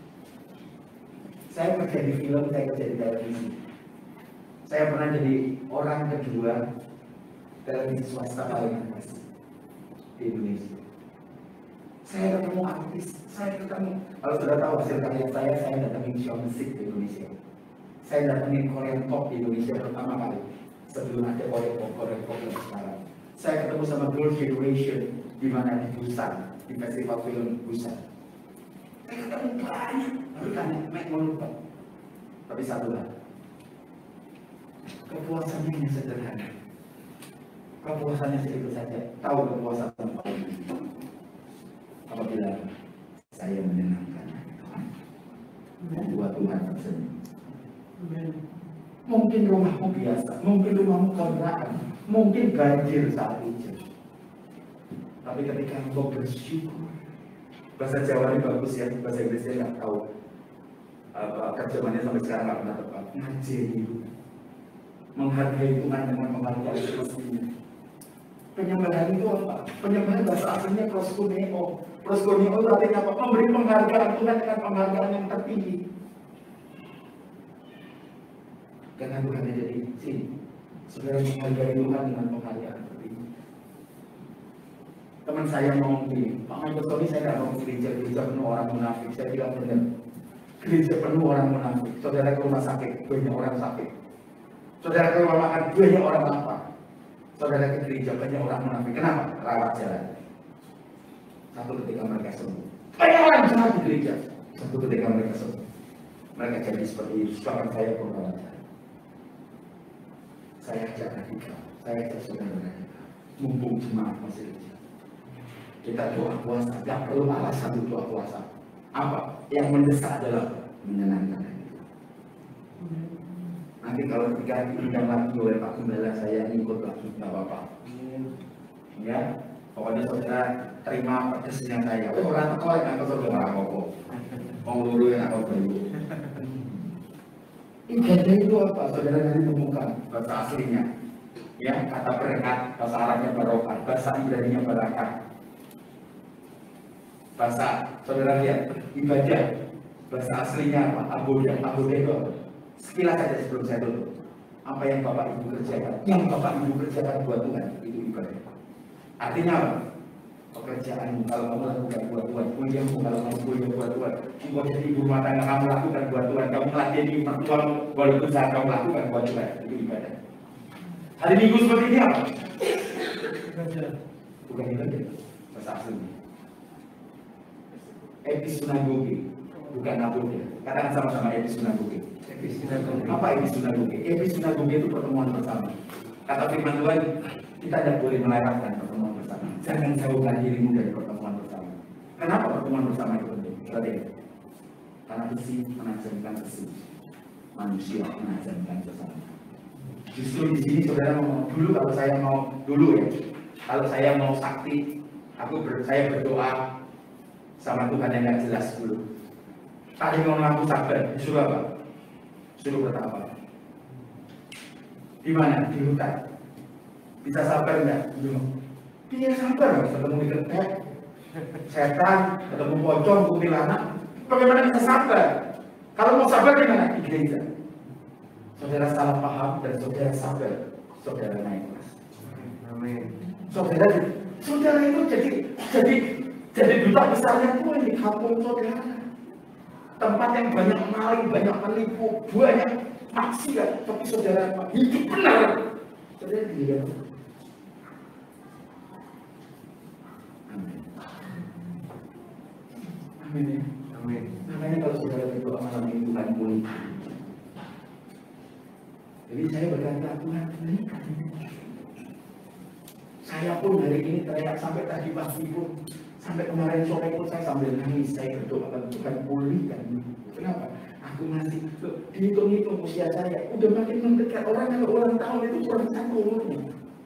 Saya kerja di film, saya kerja di televisi. Saya pernah jadi orang kedua televisi swasta paling atas di Indonesia. Saya ketemu artis, kalau sudah tahu hasil karya saya datangin show musik di Indonesia. Saya datangin Korean Pop di Indonesia pertama kali sebelum ada Korean Pop yang sekarang. Saya ketemu sama Girl Generation di mana di Busan, di festival film Busan. Saya ketemu banyak, tapi tanya, mek melupa. Tapi satu lah, kepuasannya hanya sederhana. Kepuasannya segitu saja. Tahu kepuasan apa ini? Apabila saya menyenangkan Tuhan, membuat Tuhan tersenyum. Mungkin rumahmu biasa, mungkin rumahmu kontrakan, mungkin banjir saat hujan. Tapi ketika engkau bersyukur, bahasa Jawa ini bagus ya, bahasa Inggrisnya nggak tahu. Terjemahannya sampai sekarang nggak pernah tepat. Ngajeni, menghargai Tuhan dengan menghargai semestinya. Penyembahan itu apa? Penyembahan bahasa aslinya proskuneo. Proskuneo itu artinya apa? Memberi penghargaan Tuhan dengan penghargaan yang tertinggi. Karena Tuhan ada di sini. Saudara menghargai Tuhan dengan penghargaan tertinggi. Teman saya ngomong gini, Pak Michael Tony, saya nggak mau gereja penuh orang munafik. Saya bilang benar. Gereja penuh orang munafik. Saudara ke rumah sakit, banyak orang sakit. Saudara ke rumah makan, banyak orang lapar. Saudara ke gereja, banyak orang munafik. Kenapa? Rawat jalan. Satu ketika mereka sembuh. Banyak orang jahat di gereja. Satu ketika mereka sembuh. Mereka jadi seperti itu. Bahkan saya pun rawat jalan. Saya ajak radikal. Saya ajak saudara radikal. Mumpung jemaat masih gereja. Kita doa puasa. Tidak perlu alasan untuk doa puasa. Apa? Yang mendesak adalah menyenangkan hati. Nanti kalau ketika diundang lagi oleh Pak Gembala, saya ikut lagi, nggak apa-apa. Ya, pokoknya saudara terima pedesnya saya. Orang teko yang aku saudara apa-apa. Orang luru yang aku beli. Ibadah itu apa? Saudara nanti temukan bahasa aslinya. Ya, kata berkat, bahasa Arabnya barokah, bahasa Ibraninya barakah. Bahasa saudara lihat ibadah, bahasa aslinya apa? Abodah itu apa? Sekilas saja sebelum saya tutup. Apa yang Bapak Ibu kerjakan? Yang Bapak Ibu kerjakan buat Tuhan itu ibadah. Artinya apa? Pekerjaanmu kalau kamu lakukan buat Tuhan, kuliahmu kalau kamu kuliah buat Tuhan, engkau jadi ibu rumah tangga kamu lakukan buat Tuhan, kamu melayani mertuamu walaupun saat kamu lakukan buat Tuhan, itu ibadah. Hari Minggu seperti ini apa? Bukan ibadah, bahasa aslinya. Episinagoge, bukan naboge. Katakan sama-sama episinagoge. Apa episinagoge? Episinagoge itu pertemuan bersama. Kata firman Tuhan, kita tidak boleh melewatkan pertemuan bersama. Jangan jauhkan dirimu dari pertemuan bersama. Kenapa pertemuan bersama itu penting? Karena besi menajamkan besi, manusia menajamkan sesama. Justru di sini saudara mau dulu kalau saya mau sakti, saya berdoa sama Tuhan yang nggak jelas dulu. Tadi mau ngaku sabar, disuruh apa? Suruh bertapa. Di mana? Di hutan. Bisa sabar enggak? Belum. Dia sabar, ketemu di ketek, setan, ketemu pocong, kuntilanak. Bagaimana bisa sabar? Kalau mau sabar gimana? Di gereja. Saudara salah paham dan saudara sabar, saudara naik kelas. Amin. Saudara itu jadi duta besarnya Tuhan di kampung saudara. Tempat yang banyak maling, banyak penipu, banyak maksiat, tapi saudara hidup benar. Saudara dia. Amin. Amin. Amin. Makanya kalau saudara berdoa malam ini Tuhan pulih. Jadi saya berkata Tuhan pulihkan. Saya pun hari ini teriak sampai tadi pagi pun, sampai kemarin sore pun saya sambil nangis, saya berdoa Tuhan pulihkan. Kenapa? Aku masih dihitung-hitung usia saya, udah makin mendekat. Orang kalau ulang tahun itu kurang satu umurnya.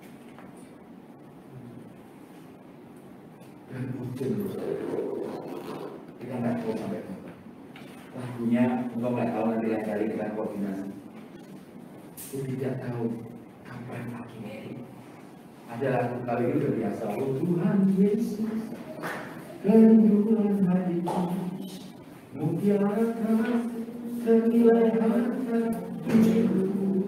Dan hujan, kita nggak tahu sampai kapan. Lagunya, engkau nggak tahu nanti lain kali kita koordinasi. Aku tidak tahu kapan akhirnya. Ada lagu kali itu udah biasa. Oh Tuhan Yesus, kerinduan hatiku, mutiara ternilai harta diriku.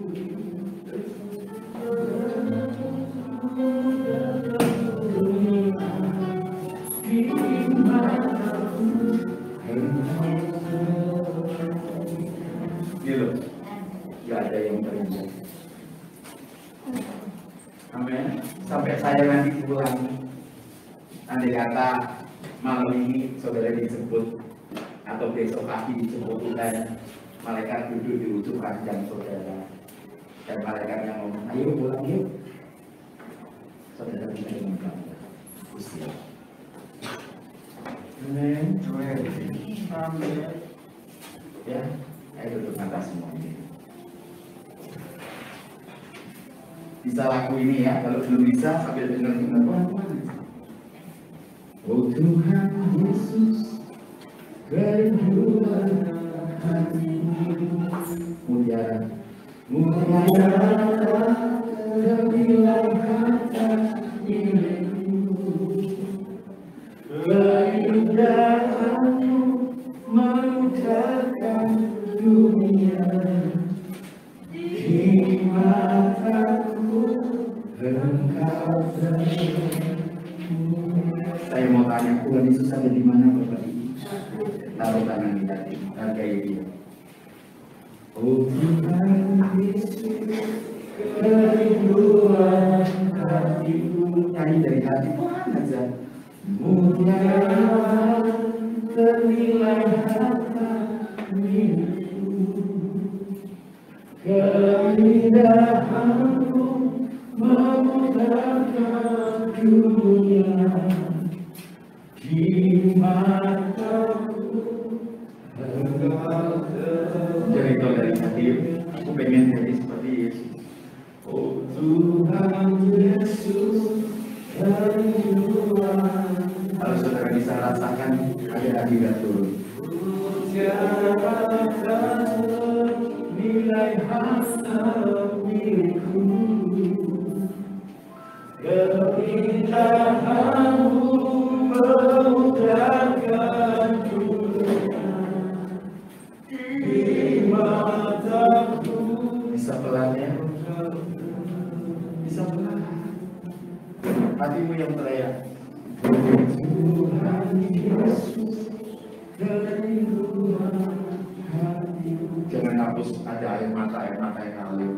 Gitu, gak ada yang terindah. Amin. Sampai saya nanti pulang, andai kata malam ini saudara dijemput atau besok pagi dijemput Tuhan, malaikat duduk di ujung ranjang saudara, dan malaikatnya ngomong, ayo pulang yuk. Saudara kita ingin bangga, usia. Amin. Amin. Ya, ayo duduk atas semuanya. Bisa laku ini ya, kalau belum bisa sambil dengar Tuhan. Oh Tuhan Yesus, kerinduan hatiku, mutiara ternilai harta diriku, keindahanmu memudarkan dunia di mataku. Saya mau tanya, Tuhan Yesus ada di mana Bapak Ibu? Taruh tangan di hati, hargai dia. Oh Tuhan Yesus, kerinduan hatiku, nyanyi dari hati Tuhan aja. Mutiara ternilai harta milikku, keindahanmu memudarkan dunia di mataku. Jadi kalau dari hati, aku pengen jadi seperti Yesus. Oh Tuhan Yesus, kerinduan. Kalau saudara bisa rasakan, ada hadirat turun. Nilai harta milikku, keindahanmu memudarkan dunia di mataku. Bisa pelan ya? Bisa pelan. hatimu yang teriak. Jangan hapus ada air mata yang ngalir.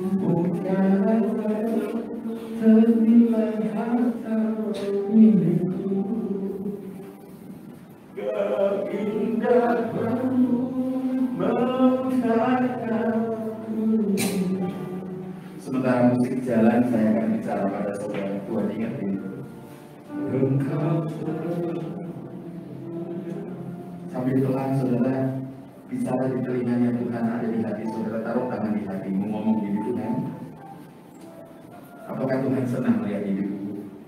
Sementara musik jalan, saya akan bicara pada saudara. Tuhan ingat ini. Sambil pelan saudara bicara di telinganya Tuhan, ada di hati saudara. Taruh tangan di hatimu, ngomong gini, Tuhan, apakah Tuhan senang melihat hidupku?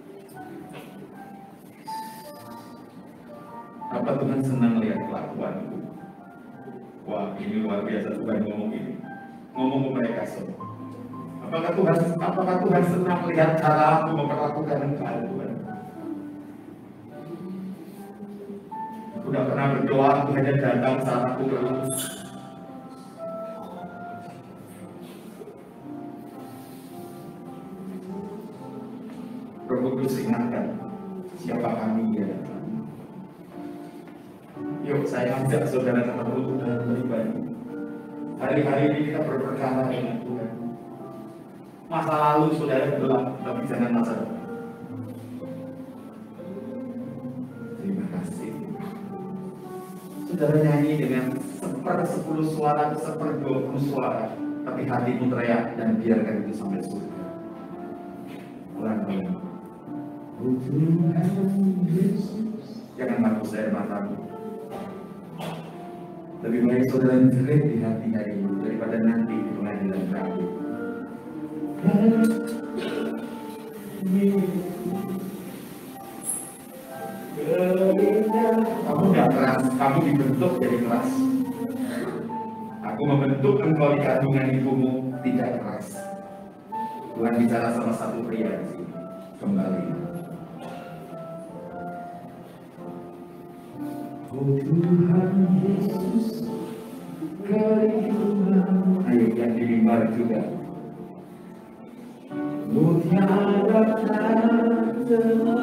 Apa Tuhan senang melihat kelakuanku? Wah, ini luar biasa. Tuhan ngomong ini, ngomong ke mereka semua. Apakah Tuhan senang melihat cara aku memperlakukan engkau, Tuhan? Aku tidak pernah berdoa, aku hanya datang saat aku perlu. Roh Kudus ingatkan siapa kami ya. Yuk saya ajak saudara ketemu Tuhan pribadi. Hari-hari ini kita berperkara dengan Tuhan. Masa lalu saudara gelap, tapi jangan masa depan. Terima kasih. Saudara nyanyi dengan 1/10 suara, 1/20 suara, tapi hatimu teriak dan biarkan itu sampai surga. Ulang-ulang. Jangan hapus air matamu. Lebih baik saudara jerit di hati hari ini daripada nanti di pengadilan terakhir. Kamu tidak keras, kamu dibentuk jadi keras. Aku membentuk engkau di kandungan ibumu tidak keras. Tuhan bicara sama satu pria di sini. Kembali. Oh Tuhan Yesus, ayo yang di mimbar juga. Mutiara tante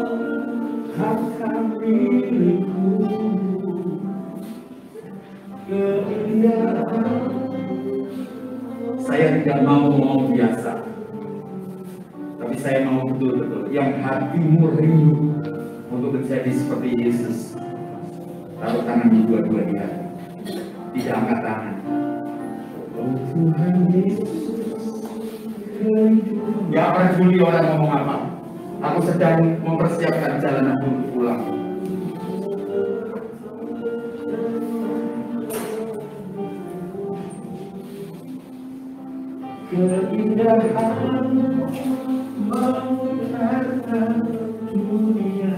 akan milikku, keindahan. Saya tidak mau ngomong biasa, tapi saya mau betul-betul yang hatimu rindu untuk menjadi seperti Yesus. Taruh tangan di dua-dua di hati, tidak angkat tangan. Oh Tuhan Yesus, gak peduli orang ngomong apa. Aku sedang mempersiapkan jalan aku untuk pulang. Keindahanmu memutarkan dunia.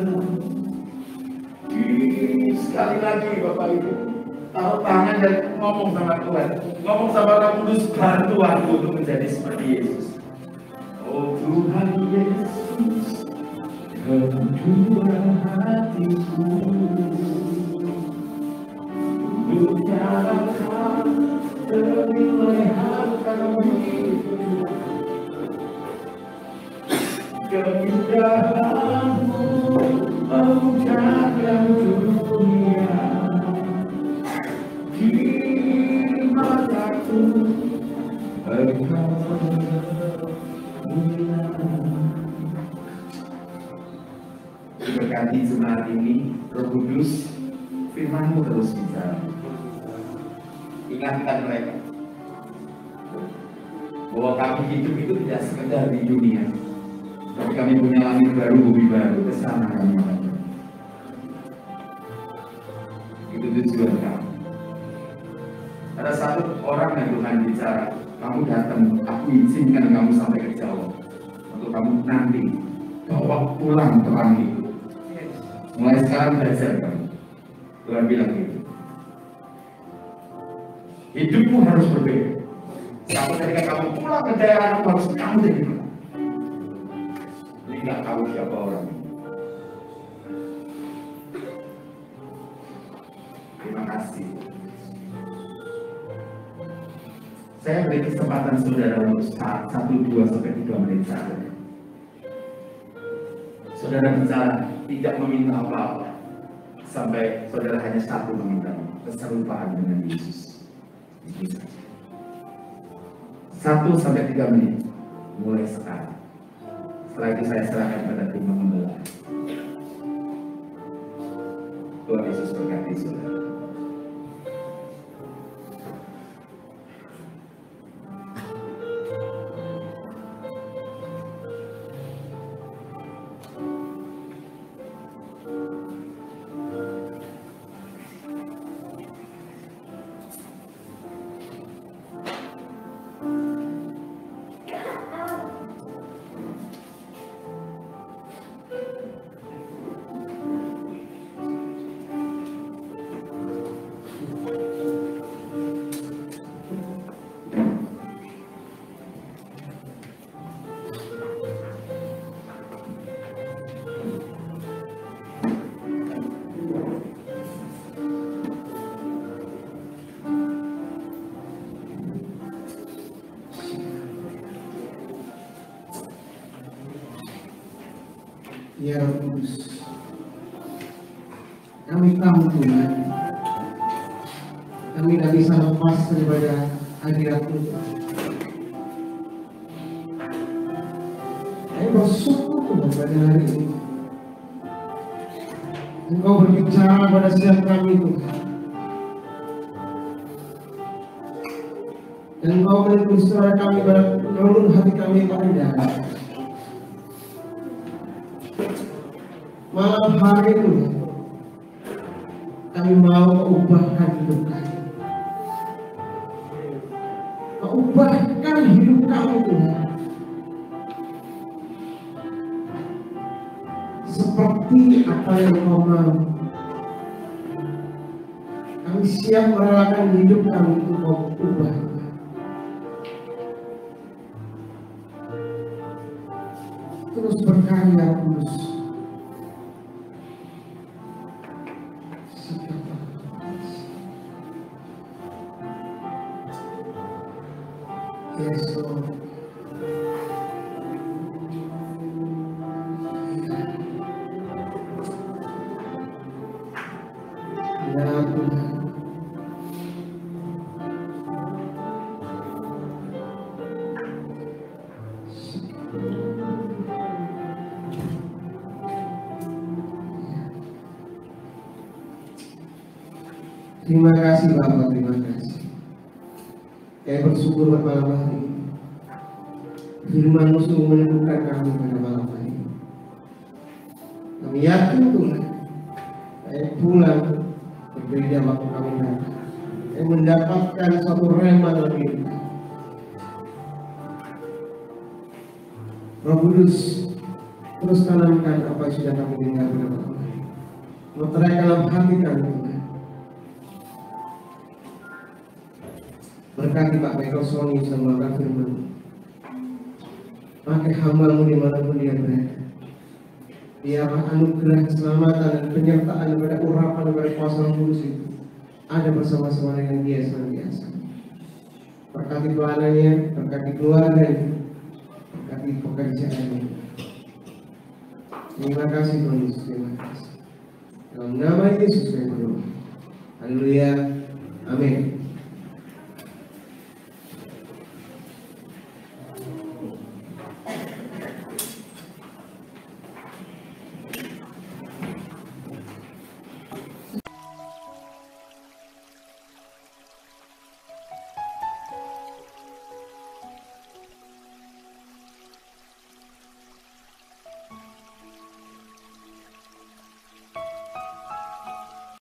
Sekali lagi Bapak Ibu, taruh tangan dan ngomong sama Tuhan, ngomong sama Roh Kudus, bantu aku untuk menjadi seperti Yesus. Oh Tuhan Yesus, kedua hatiku, biarkan ternilai hartamu, keindahanmu memutarkan dunia. Di mataku engkau berkati jemaat ini, Roh Kudus, firman-Mu terus bicara. Ingatkan mereka bahwa kami hidup itu tidak sekedar di dunia, tapi kami punya langit baru, bumi baru, ke sana kami akan. Itu tujuan kami. Ada satu orang yang Tuhan bicara, kamu datang, aku izinkan kamu sampai ke Jawa, untuk kamu nanti bawa pulang terang itu. Mulai sekarang belajar kamu. Tuhan bilang gitu. Hidupmu harus berbeda. Sampai ketika kamu pulang ke daerah, kamu harus kamu jadi pulang. Ini nggak tahu siapa orang ini. Terima kasih. Saya beri kesempatan saudara untuk 1, 2, sampai 3 menit saja. Saudara bicara tidak meminta apa-apa sampai saudara hanya satu meminta, keserupaan dengan Yesus. Itu saja. 1 sampai 3 menit mulai sekarang. Setelah itu saya serahkan pada tim pembela. Tuhan Yesus berkati saudara. Ya Roh Kudus, kami tahu Tuhan, kami tidak bisa lepas daripada hadirat-Mu. Kami bersyukur Tuhan pada hari ini. Engkau berbicara pada setiap kami Tuhan. Dan Engkau menuntun saudara kami pada relung hati kami pada dalam. Malam hari itu kami mau mengubahkan hidup kami, mengubahkan hidup kami Tuhan, seperti apa yang Kau mau. Kami siap merelakan hidup kami untuk Kau ubah. Terus berkarya Kudus. Yes, Lord. Ya Tuhan. Terima kasih Bapak, terima kasih. Saya bersyukur pada malam hari ini. Firman-Mu sungguh meneguhkan kami pada malam hari ini. Kami yakin Tuhan, saya pulang berbeda waktu kami datang. Saya mendapatkan suatu rema lebih. Roh Kudus, terus tanamkan apa yang sudah kami dengar pada malam hari ini. Meterai dalam hati kami Tuhan. Berkati Pak Michael Sony sama Kak Firman. Pakai hamba-Mu dimanapun dia berada. Biarlah anugerah keselamatan dan penyertaan daripada urapan daripada kuasa Roh Kudus itu ada bersama-sama dengan dia senantiasa. Berkati pelanannya, berkati keluarganya, berkati pekerjaannya. Terima kasih Tuhan Yesus, terima kasih. Dalam nama Yesus saya berdoa. Haleluya. Amin.